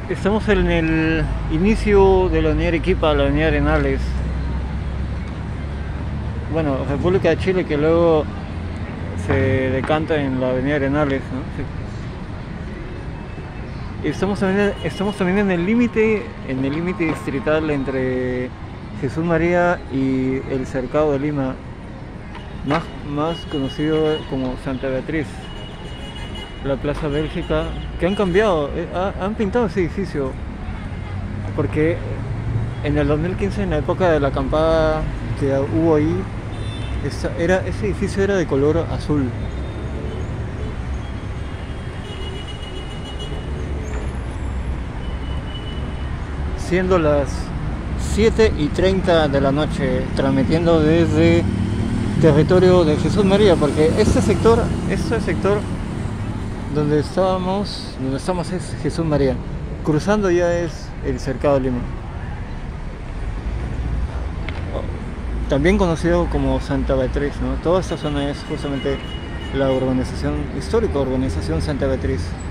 Estamos en el inicio de la avenida Arequipa, la avenida Arenales. Bueno, República de Chile, que luego se decanta en la avenida Arenales, ¿no? Estamos también en el límite distrital entre Jesús María y el Cercado de Lima, más conocido como Santa Beatriz, la Plaza Bélgica, que han cambiado, han pintado ese edificio, porque en el 2015, en la época de la acampada que hubo ahí, ese edificio era de color azul. Siendo las 7:30 de la noche, transmitiendo desde territorio de Jesús María, porque este sector donde estamos es Jesús María. Cruzando ya es el Cercado de Lima, también conocido como Santa Beatriz, ¿no? Toda esta zona es justamente la urbanización histórica, urbanización Santa Beatriz.